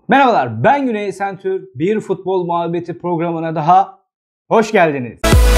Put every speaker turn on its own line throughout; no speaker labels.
Merhabalar, ben Güney Sentür. Bir futbol muhabbeti programına daha hoş geldiniz.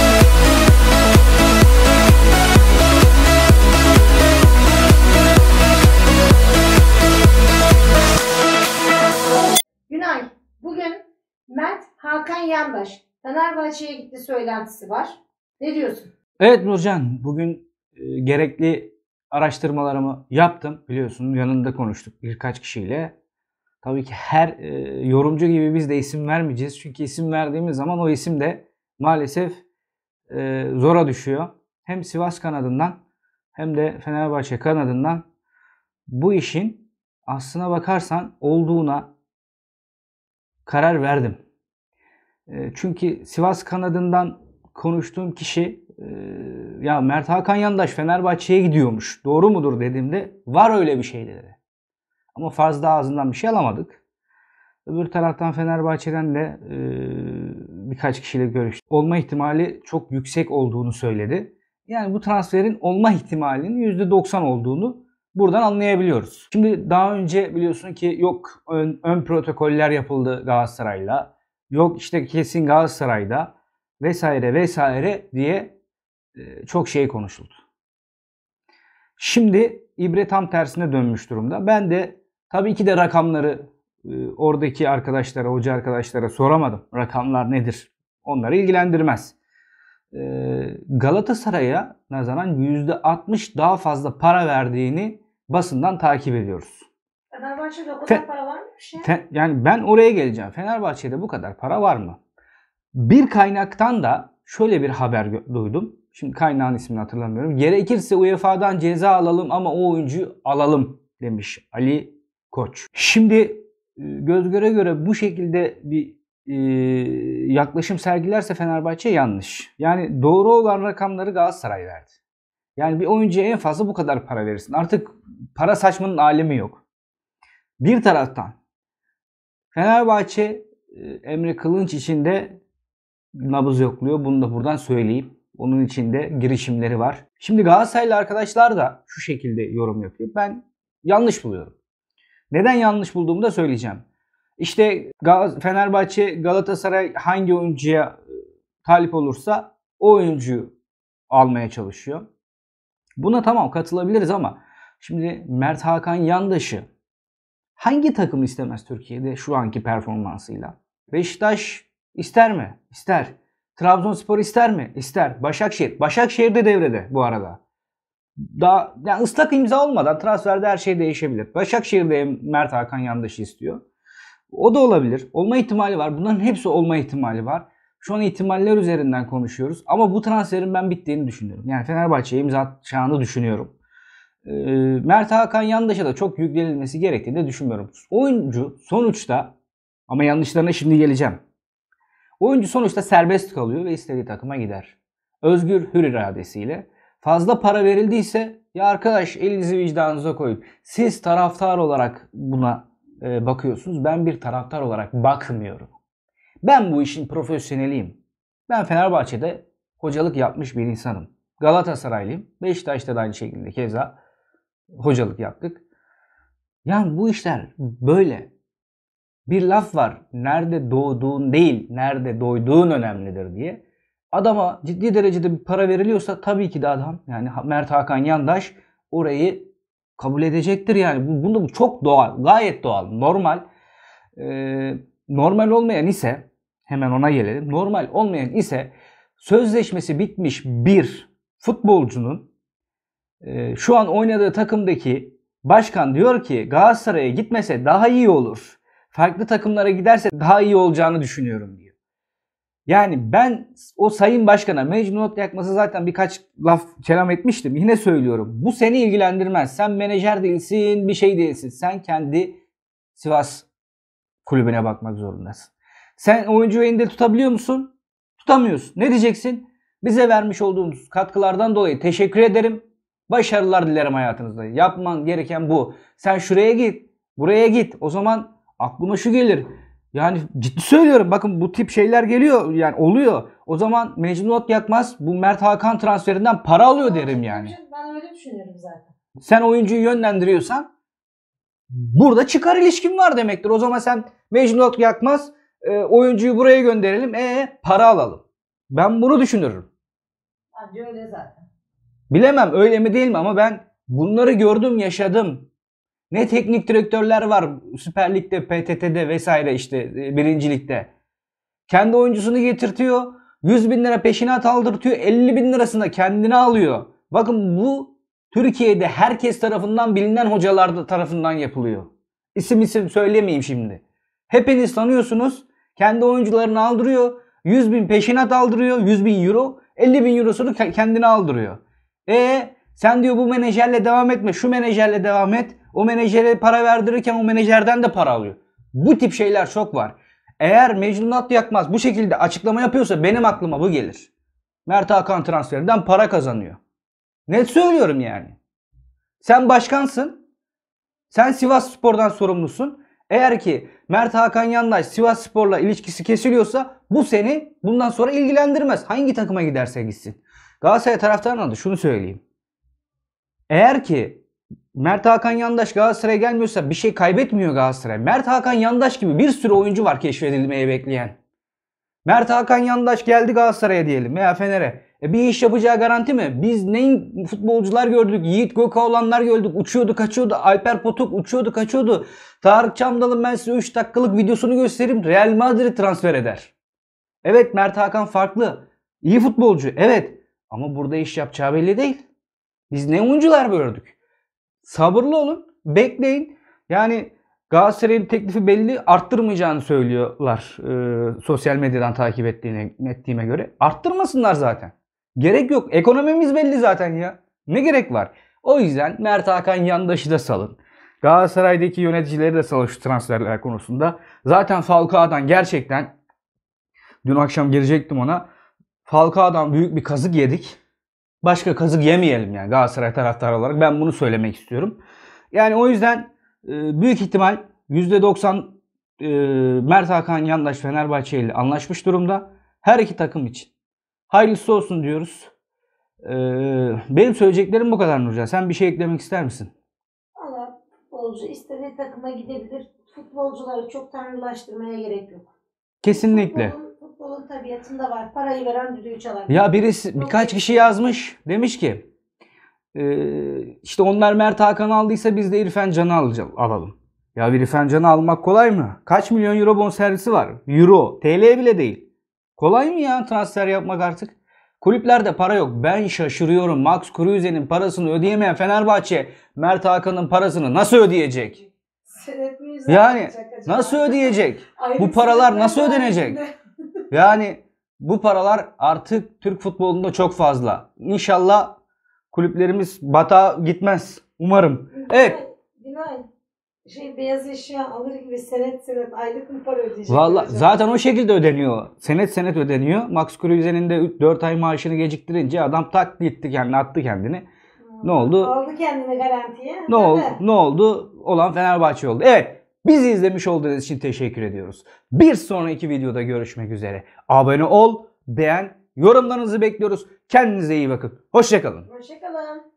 Günay, bugün Mert Hakan Yandaş Fenerbahçe'ye gitti söylentisi var. Ne diyorsun?
Evet Nurcan, bugün gerekli araştırmalarımı yaptım. Biliyorsun yanında konuştuk birkaç kişiyle. Tabii ki her yorumcu gibi biz de isim vermeyeceğiz. Çünkü isim verdiğimiz zaman o isim de maalesef zora düşüyor. Hem Sivas kanadından hem de Fenerbahçe kanadından bu işin aslına bakarsan olduğuna karar verdim. Çünkü Sivas kanadından konuştuğum kişi ya Mert Hakan Yandaş Fenerbahçe'ye gidiyormuş. Doğru mudur dediğimde var öyle bir şey dedi. Ama fazla ağzından bir şey alamadık. Öbür taraftan Fenerbahçe'den de birkaç kişiyle görüştük. Olma ihtimali çok yüksek olduğunu söyledi. Yani bu transferin olma ihtimalinin %90 olduğunu buradan anlayabiliyoruz. Şimdi daha önce biliyorsun ki yok ön protokoller yapıldı Galatasaray'la. Yok işte kesin Galatasaray'da vesaire vesaire diye çok şey konuşuldu. Şimdi ibre tam tersine dönmüş durumda. Ben de tabii ki de rakamları oradaki arkadaşlara, hoca arkadaşlara soramadım. Rakamlar nedir? Onları ilgilendirmez. Galatasaray'a nazaran %60 daha fazla para verdiğini basından takip ediyoruz.
Fenerbahçe'de o kadar para var mıymış ya?
Yani ben oraya geleceğim. Fenerbahçe'de bu kadar para var mı? Bir kaynaktan da şöyle bir haber duydum. Şimdi kaynağın ismini hatırlamıyorum. Gerekirse UEFA'dan ceza alalım ama o oyuncuyu alalım demiş Ali Koç. Şimdi göz göre göre bu şekilde bir yaklaşım sergilerse Fenerbahçe yanlış. Yani doğru olan rakamları Galatasaray verdi. Yani bir oyuncuya en fazla bu kadar para verirsin. Artık para saçmanın alemi yok. Bir taraftan Fenerbahçe Emre Kılınç için de nabız yokluyor. Bunu da buradan söyleyeyim. Onun içinde girişimleri var. Şimdi Galatasaraylı arkadaşlar da şu şekilde yorum yapıyor. Ben yanlış buluyorum. Neden yanlış bulduğumu da söyleyeceğim. İşte Fenerbahçe Galatasaray hangi oyuncuya talip olursa o oyuncuyu almaya çalışıyor. Buna tamam katılabiliriz ama şimdi Mert Hakan Yandaş'ı hangi takım istemez Türkiye'de şu anki performansıyla? Beşiktaş ister mi? İster. Trabzonspor ister mi? İster. Başakşehir. Başakşehir de devrede bu arada. Daha yani ıslak imza olmadan transferde her şey değişebilir. Başakşehir de Mert Hakan Yandaş'ı istiyor. O da olabilir. Olma ihtimali var. Bunların hepsi olma ihtimali var. Şu an ihtimaller üzerinden konuşuyoruz. Ama bu transferin ben bittiğini düşünüyorum. Yani Fenerbahçe'ye imza atacağını düşünüyorum. Mert Hakan Yandaş'a da çok yüklenilmesi gerektiğini de düşünmüyorum. Oyuncu sonuçta ama yanlışlarına şimdi geleceğim. Oyuncu sonuçta serbest kalıyor ve istediği takıma gider. Özgür hür iradesiyle. Fazla para verildiyse ya arkadaş elinizi vicdanınıza koyun. Siz taraftar olarak buna bakıyorsunuz. Ben bir taraftar olarak bakmıyorum. Ben bu işin profesyoneliyim. Ben Fenerbahçe'de hocalık yapmış bir insanım. Galatasaraylıyım. Beşiktaş'ta da aynı şekilde keza hocalık yaptık. Yani bu işler böyle. Bir laf var. Nerede doğduğun değil, nerede doyduğun önemlidir diye. Adama ciddi derecede bir para veriliyorsa tabii ki de adam yani Mert Hakan Yandaş orayı kabul edecektir yani. Bu çok doğal, gayet doğal, normal. Normal olmayan ise hemen ona gelelim. Normal olmayan ise sözleşmesi bitmiş bir futbolcunun şu an oynadığı takımdaki başkan diyor ki Galatasaray'a gitmese daha iyi olur. Farklı takımlara giderse daha iyi olacağını düşünüyorum diyor. Yani ben o sayın başkana Mecnun Yakmas'a zaten birkaç laf kelam etmiştim. Yine söylüyorum. Bu seni ilgilendirmez. Sen menajer değilsin, bir şey değilsin. Sen kendi Sivas kulübüne bakmak zorundasın. Sen oyuncuyu elinde tutabiliyor musun? Tutamıyorsun. Ne diyeceksin? Bize vermiş olduğunuz katkılardan dolayı teşekkür ederim. Başarılar dilerim hayatınızda. Yapman gereken bu. Sen şuraya git, buraya git. O zaman aklıma şu gelir. Yani ciddi söylüyorum. Bakın bu tip şeyler geliyor. Yani oluyor. O zaman Mecnun Yakmaz bu Mert Hakan transferinden para alıyor derim yani.
Ben öyle düşünüyorum zaten.
Sen oyuncuyu yönlendiriyorsan Burada çıkar ilişkin var demektir. O zaman sen Mecnun Yakmaz oyuncuyu buraya gönderelim. Para alalım. Ben bunu düşünürüm.
Bence öyle zaten.
Bilemem öyle mi değil mi ama ben bunları gördüm, yaşadım. Ne teknik direktörler var Süper Lig'de, PTT'de vesaire işte birincilikte. Kendi oyuncusunu getirtiyor. 100 bin lira peşinat aldırtıyor. 50 bin lirasını kendine alıyor. Bakın bu Türkiye'de herkes tarafından bilinen hocalar tarafından yapılıyor. İsim söylemeyeyim şimdi. Hepiniz tanıyorsunuz. Kendi oyuncularını aldırıyor. 100 bin peşinat aldırıyor. 100 bin euro. 50 bin eurosunu kendine aldırıyor. Sen diyor bu menajerle devam etme. Şu menajerle devam et. O menajere para verdirirken o menajerden de para alıyor. Bu tip şeyler çok var. Eğer Mecnun Yakmaz bu şekilde açıklama yapıyorsa benim aklıma bu gelir. Mert Hakan transferinden para kazanıyor. Net söylüyorum yani. Sen başkansın. Sen Sivasspor'dan sorumlusun. Eğer ki Mert Hakan Yandaş Sivasspor'la ilişkisi kesiliyorsa bu seni bundan sonra ilgilendirmez. Hangi takıma giderse gitsin. Galatasaray taraftarına da şunu söyleyeyim. Eğer ki Mert Hakan Yandaş Galatasaray'a gelmiyorsa bir şey kaybetmiyor Galatasaray. Mert Hakan Yandaş gibi bir sürü oyuncu var keşfedilmeye bekleyen. Mert Hakan Yandaş geldi Galatasaray'a diyelim veya Fener'e. Bir iş yapacağı garanti mi? Biz neyin futbolcular gördük? Yiğit Gökağoğlanlar gördük. Uçuyordu kaçıyordu. Alper Potuk uçuyordu kaçıyordu. Tarık Çamdal'ın ben size 3 dakikalık videosunu göstereyim. Real Madrid transfer eder. Evet Mert Hakan farklı. İyi futbolcu. Evet. Ama burada iş yapacağı belli değil. Biz ne oyuncular gördük? Sabırlı olun. Bekleyin. Yani Galatasaray'ın teklifi belli. Arttırmayacağını söylüyorlar. Sosyal medyadan takip ettiğime göre. Arttırmasınlar zaten. Gerek yok. Ekonomimiz belli zaten ya. Ne gerek var? O yüzden Mert Hakan Yandaş'ı da salın. Galatasaray'daki yöneticileri de salın şu transferler konusunda. Zaten Falcao'dan gerçekten dün akşam girecektim ona. Falcao'dan büyük bir kazık yedik. Başka kazık yemeyelim yani Galatasaray taraftarı olarak. Ben bunu söylemek istiyorum. Yani o yüzden büyük ihtimal %90 Mert Hakan Yandaş Fenerbahçe ile anlaşmış durumda. Her iki takım için. Hayırlısı olsun diyoruz. Benim söyleyeceklerim bu kadar Nurcan. Sen bir şey eklemek ister misin?
Valla futbolcu istediği takıma gidebilir. Futbolcuları çok tanrılaştırmaya gerek yok.
Kesinlikle.
Futbolun tabiatında var. Parayı veren düdüğü çalar.
Ya birkaç kişi yazmış. Demiş ki işte onlar Mert Hakan'ı aldıysa biz de İrfan Can'ı alalım. Ya bir İrfan Can'ı almak kolay mı? Kaç milyon euro bonservisi var? Euro. TL bile değil. Kolay mı ya transfer yapmak artık? Kulüplerde para yok. Ben şaşırıyorum. Max Kruse'nin parasını ödeyemeyen Fenerbahçe Mert Hakan'ın parasını nasıl ödeyecek? Yani nasıl ödeyecek? Bu paralar nasıl ödenecek? Yani bu paralar artık Türk futbolunda çok fazla. İnşallah kulüplerimiz batağa gitmez. Umarım. Evet.
Günay. Beyaz eşya alır gibi senet aylık mı para ödeyecek?
Valla zaten o şekilde ödeniyor. Senet ödeniyor. Max Kruse'nin de 4 ay maaşını geciktirince adam tak gitti kendini attı kendini. Ne oldu?
Aldı kendini garantiye.
Ne oldu? Olan Fenerbahçe oldu. Evet. Bizi izlemiş olduğunuz için teşekkür ediyoruz. Bir sonraki videoda görüşmek üzere. Abone ol, beğen, yorumlarınızı bekliyoruz. Kendinize iyi bakın. Hoşça kalın.
Hoşça kalın.